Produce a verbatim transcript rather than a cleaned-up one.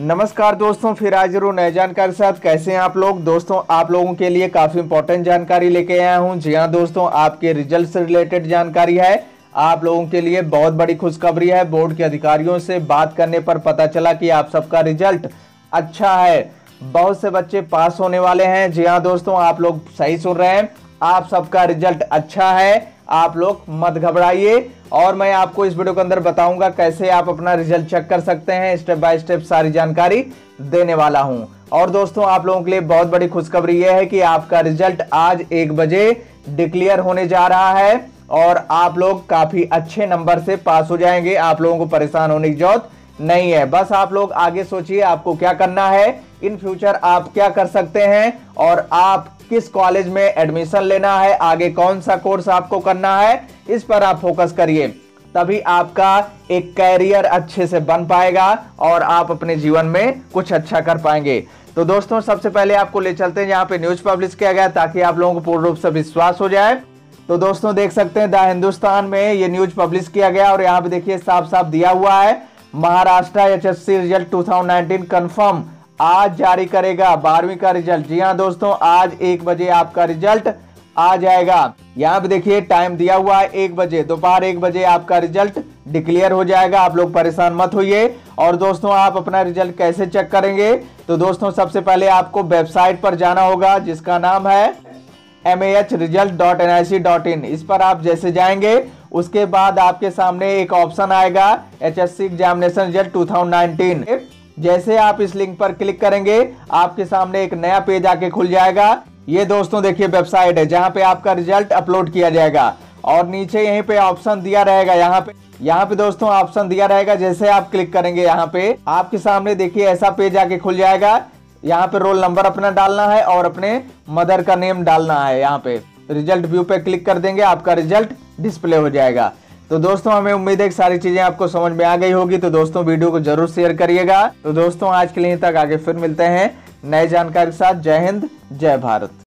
नमस्कार दोस्तों, फिर हाजिर हूँ नए जानकारी के साथ। कैसे हैं आप लोग। दोस्तों आप लोगों के लिए काफी इंपॉर्टेंट जानकारी लेके आया हूँ। जी हाँ दोस्तों, आपके रिजल्ट से रिलेटेड जानकारी है। आप लोगों के लिए बहुत बड़ी खुशखबरी है। बोर्ड के अधिकारियों से बात करने पर पता चला कि आप सबका रिजल्ट अच्छा है। बहुत से बच्चे पास होने वाले हैं। जी हाँ दोस्तों, आप लोग सही सुन रहे हैं, आप सबका रिजल्ट अच्छा है। आप लोग मत घबराइए और मैं आपको इस वीडियो के अंदर बताऊंगा कैसे आप अपना रिजल्ट चेक कर सकते हैं। स्टेप बाय स्टेप सारी जानकारी देने वाला हूं। और दोस्तों आप लोगों के लिए बहुत बड़ी खुशखबरी यह है कि आपका रिजल्ट आज एक बजे डिक्लेयर होने जा रहा है और आप लोग काफी अच्छे नंबर से पास हो जाएंगे। आप लोगों को परेशान होने की जरूरत नहीं है। बस आप लोग आगे सोचिए आपको क्या करना है, इन फ्यूचर आप क्या कर सकते हैं और आप किस कॉलेज में एडमिशन लेना है, आगे कौन सा कोर्स आपको करना है, इस पर आप फोकस करिए। तभी आपका एक कैरियर अच्छे से बन पाएगा और आप अपने जीवन में कुछ अच्छा कर पाएंगे। तो दोस्तों सबसे पहले आपको ले चलते हैं जहां पे न्यूज पब्लिश किया गया ताकि आप लोगों को पूर्ण रूप से विश्वास हो जाए। तो दोस्तों देख सकते हैं द हिंदुस्तान में ये न्यूज पब्लिश किया गया और यहाँ पे देखिए साफ साफ दिया हुआ है, Maharashtra H S C result दो हज़ार उन्नीस कंफर्म आज जारी करेगा बारहवीं का रिजल्ट। जी हाँ दोस्तों, आज एक बजे आपका रिजल्ट आ जाएगा। यहाँ पे देखिए टाइम दिया हुआ है एक बजे, दोपहर एक बजे आपका रिजल्ट डिक्लेयर हो जाएगा। आप लोग परेशान मत होइए। और दोस्तों आप अपना रिजल्ट कैसे चेक करेंगे, तो दोस्तों सबसे पहले आपको वेबसाइट पर जाना होगा जिसका नाम है M A H result dot N I C dot in. इस पर आप जैसे जाएंगे उसके बाद आपके सामने एक ऑप्शन आएगा H S C examination result दो हज़ार उन्नीस। जैसे आप इस लिंक पर क्लिक करेंगे आपके सामने एक नया पेज आके खुल जाएगा। ये दोस्तों देखिए वेबसाइट है जहां पे आपका रिजल्ट अपलोड किया जाएगा और नीचे यहीं पे ऑप्शन दिया रहेगा। यहाँ पे यहाँ पे दोस्तों ऑप्शन दिया रहेगा, जैसे आप क्लिक करेंगे यहाँ पे आपके सामने देखिए ऐसा पेज आके खुल जाएगा। यहाँ पे रोल नंबर अपना डालना है और अपने मदर का नेम डालना है। यहाँ पे रिजल्ट व्यू पे क्लिक कर देंगे, आपका रिजल्ट डिस्प्ले हो जाएगा। तो दोस्तों हमें उम्मीद है कि सारी चीजें आपको समझ में आ गई होगी। तो दोस्तों वीडियो को जरूर शेयर करिएगा। तो दोस्तों आज के लिए तक, आगे फिर मिलते हैं नए जानकारी के साथ। जय हिंद, जय भारत।